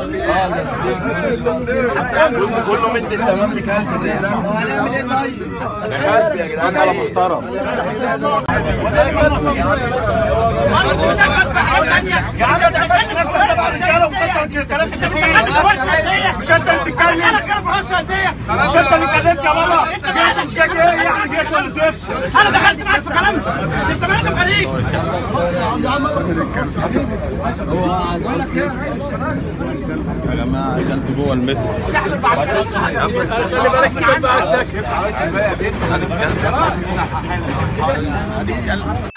بص كله مدي التمام لكلب زي ده. هنعمل ايه طيب؟ ده كلب يا جدعان، ده محترم. يا عم ما تعملش نفسك تبع رجاله وتطلع الكلام في التكوين. مش انت اللي بتتكلم. مش انت اللي اتكلمت يا بابا. جيش ايه يعني، جيش ولا زفت؟ انا دخلت معاك في كلام انت بني غريب. يا جماعه كلب جوه المترو. استحمل بعد كده. بس خلي بالك من الكلب قاعد ساكت.